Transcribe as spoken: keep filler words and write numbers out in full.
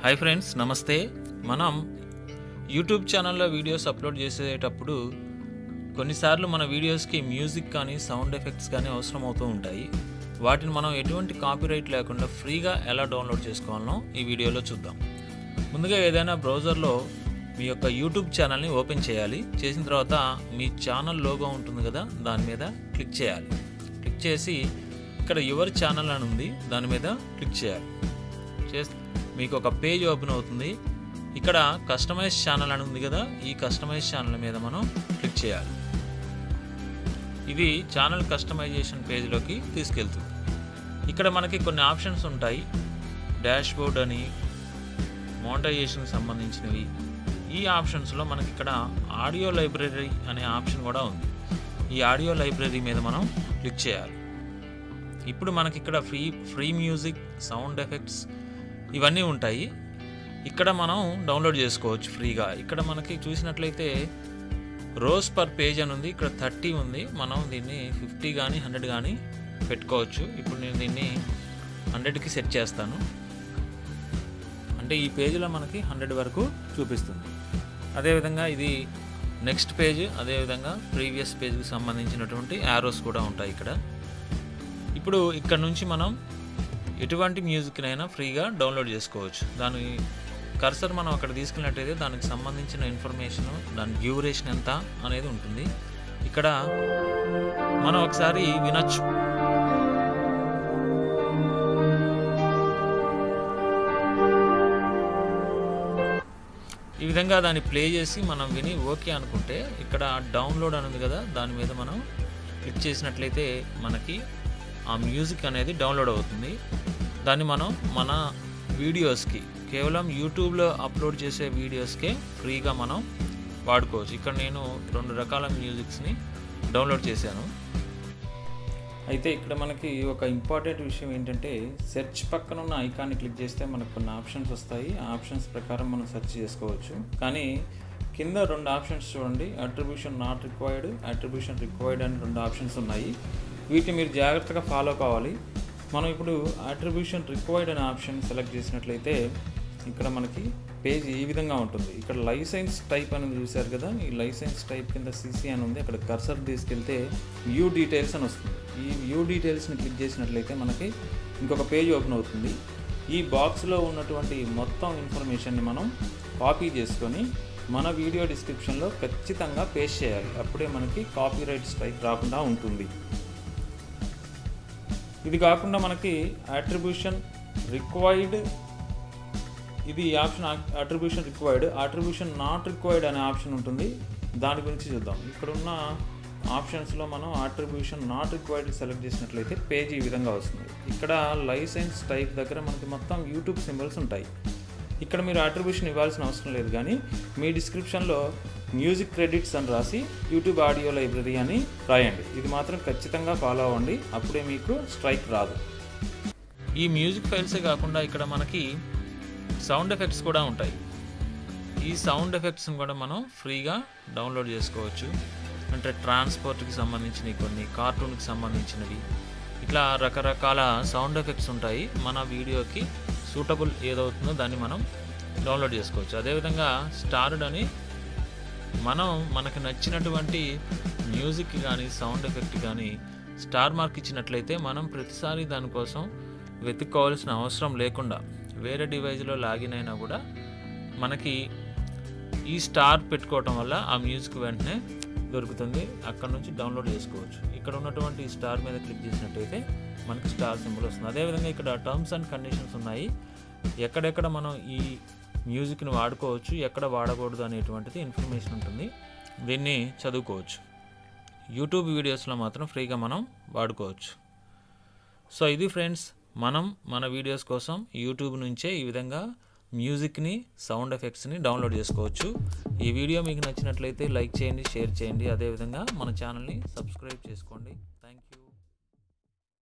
Hi friends, నమస్తే. మనం YouTube ఛానల్లో వీడియోస్ అప్లోడ్ చేసేటప్పుడు కొన్నిసార్లు మన వీడియోస్కి మ్యూజిక్ కానీ సౌండ్ ఎఫెక్ట్స్ కానీ అవసరం అవుతూ ఉంటాయి. వాటిని మనం ఎటువంటి కాపీరైట్ లేకుండా ఫ్రీగా ఎలా డౌన్లోడ్ చేసుకోవాలనో ఈ వీడియోలో చూద్దాం. ముందుగా ఏదైనా బ్రౌజర్లో మీ యొక్క యూట్యూబ్ ఛానల్ని ఓపెన్ చేయాలి. చేసిన తర్వాత మీ ఛానల్ లోగో ఉంటుంది కదా, దాని మీద క్లిక్ చేయాలి. క్లిక్ చేసి ఇక్కడ యువర్ ఛానల్ అని ఉంది, దాని మీద క్లిక్ చేయాలి. చేస్తే మీకు ఒక పేజ్ ఓపెన్ అవుతుంది. ఇక్కడ కస్టమైజ్ ఛానల్ అని ఉంది కదా, ఈ కస్టమైజ్ ఛానల్ మీద మనం క్లిక్ చేయాలి. ఇది ఛానల్ కస్టమైజేషన్ పేజ్లోకి తీసుకెళ్తుంది. ఇక్కడ మనకి కొన్ని ఆప్షన్స్ ఉంటాయి. డాష్ బోర్డ్ అని, మోనటైజేషన్కి సంబంధించినవి. ఈ ఆప్షన్స్లో మనకి ఇక్కడ ఆడియో లైబ్రరీ అనే ఆప్షన్ కూడా ఉంది. ఈ ఆడియో లైబ్రరీ మీద మనం క్లిక్ చేయాలి. ఇప్పుడు మనకి ఇక్కడ free free music, sound effects ఇవన్నీ ఉంటాయి. ఇక్కడ మనం డౌన్లోడ్ చేసుకోవచ్చు ఫ్రీగా. ఇక్కడ మనకి చూసినట్లయితే రోస్ పర్ పేజ్ అని ఉంది. ఇక్కడ థర్టీ ఉంది. మనం దీన్ని ఫిఫ్టీ కానీ హండ్రెడ్ కానీ పెట్టుకోవచ్చు. ఇప్పుడు నేను దీన్ని హండ్రెడ్కి సెట్ చేస్తాను. అంటే ఈ పేజీలో మనకి హండ్రెడ్ వరకు చూపిస్తుంది. అదేవిధంగా ఇది నెక్స్ట్ పేజ్, అదేవిధంగా ప్రీవియస్ పేజ్కి సంబంధించినటువంటి యారోస్ కూడా ఉంటాయి ఇక్కడ. ఇప్పుడు ఇక్కడ నుంచి మనం ఎటువంటి మ్యూజిక్నైనా ఫ్రీగా డౌన్లోడ్ చేసుకోవచ్చు. దాని కర్సర్ మనం అక్కడ తీసుకున్నట్టయితే దానికి సంబంధించిన ఇన్ఫర్మేషన్, దాని డ్యూరేషన్ ఎంత అనేది ఉంటుంది. ఇక్కడ మనం ఒకసారి వినొచ్చు. ఈ విధంగా దాన్ని ప్లే చేసి మనం విని ఓకే అనుకుంటే ఇక్కడ డౌన్లోడ్ అని ఉంది కదా, దాని మీద మనం క్లిక్ చేసినట్లయితే మనకి ఆ మ్యూజిక్ అనేది డౌన్లోడ్ అవుతుంది. దాన్ని మనం మన వీడియోస్కి, కేవలం యూట్యూబ్లో అప్లోడ్ చేసే వీడియోస్కే ఫ్రీగా మనం వాడుకోవచ్చు. ఇక్కడ నేను రెండు రకాల మ్యూజిక్స్ని డౌన్లోడ్ చేశాను. అయితే ఇక్కడ మనకి ఒక ఇంపార్టెంట్ విషయం ఏంటంటే, సెర్చ్ పక్కన ఉన్న ఐకాన్ని క్లిక్ చేస్తే మనకు కొన్ని ఆప్షన్స్ వస్తాయి. ఆ ఆప్షన్స్ ప్రకారం మనం సెర్చ్ చేసుకోవచ్చు. కానీ కింద రెండు ఆప్షన్స్ చూడండి, attribution not required, attribution required అని రెండు ఆప్షన్స్ ఉన్నాయి. వీటిని మీరు జాగ్రత్తగా ఫాలో కావాలి. మనం ఇప్పుడు అట్రిబ్యూషన్ రిక్వైర్డ్ అనే ఆప్షన్ సెలెక్ట్ చేసినట్లయితే ఇక్కడ మనకి పేజ్ ఈ విధంగా ఉంటుంది. ఇక్కడ లైసెన్స్ టైప్ అనేది చూశారు కదా, ఈ లైసెన్స్ టైప్ కింద సిసి అని ఉంది. అక్కడ కర్సర్ తీసుకెళ్తే వ్యూ డీటెయిల్స్ అని వస్తుంది. ఈ వ్యూ డీటెయిల్స్ని క్లిక్ చేసినట్లయితే మనకి ఇంకొక పేజ్ ఓపెన్ అవుతుంది. ఈ బాక్స్లో ఉన్నటువంటి మొత్తం ఇన్ఫర్మేషన్ని మనం కాపీ చేసుకొని మన వీడియో డిస్క్రిప్షన్లో ఖచ్చితంగా పేస్ట్ చేయాలి. అప్పుడే మనకి కాపీరైట్ స్ట్రైక్ రాకుండా ఉంటుంది. ఇది కాకుండా మనకి అట్రిబ్యూషన్ రిక్వైర్డ్, ఇది option attribution required, attribution not required అనే ఆప్షన్ ఉంటుంది. దాని గురించి చూద్దాం. ఇక్కడున్న ఆప్షన్స్లో మనం అట్రిబ్యూషన్ నాట్ రిక్వైర్డ్ సెలెక్ట్ చేసినట్లయితే పేజ్ ఈ విధంగా వస్తుంది. ఇక్కడ లైసెన్స్ టైప్ దగ్గర మనకి మొత్తం యూట్యూబ్ సింబల్స్ ఉంటాయి. ఇక్కడ మీరు అట్రిబ్యూషన్ ఇవ్వాల్సిన అవసరం లేదు, కానీ మీ డిస్క్రిప్షన్లో మ్యూజిక్ క్రెడిట్స్ అని రాసి యూట్యూబ్ ఆడియో లైబ్రరీ అని రాయండి. ఇది మాత్రం ఖచ్చితంగా ఫాలో అవ్వండి, అప్పుడే మీకు స్ట్రైక్ రాదు. ఈ మ్యూజిక్ ఫైల్సే కాకుండా ఇక్కడ మనకి సౌండ్ ఎఫెక్ట్స్ కూడా ఉంటాయి. ఈ సౌండ్ ఎఫెక్ట్స్ని కూడా మనం ఫ్రీగా డౌన్లోడ్ చేసుకోవచ్చు. అంటే ట్రాన్స్పోర్ట్కి సంబంధించినవి, కొన్ని కార్టూన్కి సంబంధించినవి, ఇట్లా రకరకాల సౌండ్ ఎఫెక్ట్స్ ఉంటాయి. మన వీడియోకి సూటబుల్ ఏదవుతుందో దాన్ని మనం డౌన్లోడ్ చేసుకోవచ్చు. అదేవిధంగా స్టార్డ్ అని మనం మనకు నచ్చినటువంటి మ్యూజిక్ కానీ సౌండ్ ఎఫెక్ట్ కానీ స్టార్ మార్క్ ఇచ్చినట్లయితే మనం ప్రతిసారి దానికోసం వెతుక్కోవాల్సిన అవసరం లేకుండా వేరే డివైజ్లో లాగిన్ అయినా కూడా మనకి ఈ స్టార్ పెట్టుకోవటం వల్ల ఆ మ్యూజిక్ వెంటనే దొరుకుతుంది. అక్కడ నుంచి డౌన్లోడ్ చేసుకోవచ్చు. ఇక్కడ ఉన్నటువంటి స్టార్ మీద క్లిక్ చేసినట్టయితే మనకి స్టార్ సింబల్ వస్తుంది. అదేవిధంగా ఇక్కడ టర్మ్స్ అండ్ కండిషన్స్ ఉన్నాయి. ఎక్కడెక్కడ మనం ఈ మ్యూజిక్ని వాడుకోవచ్చు, ఎక్కడ వాడకూడదు అనేటువంటిది ఇన్ఫర్మేషన్ ఉంటుంది. దీన్ని చదువుకోవచ్చు. యూట్యూబ్ వీడియోస్లో మాత్రం ఫ్రీగా మనం వాడుకోవచ్చు. సో ఇది ఫ్రెండ్స్, మనం మన వీడియోస్ కోసం యూట్యూబ్ నుంచే ఈ విధంగా మ్యూజిక్ని, సౌండ్ ఎఫెక్ట్స్ని డౌన్లోడ్ చేసుకోవచ్చు. ఈ వీడియో మీకు నచ్చినట్లయితే లైక్ చేయండి, షేర్ చేయండి. అదేవిధంగా మన ఛానల్ని సబ్స్క్రైబ్ చేసుకోండి. Thank you.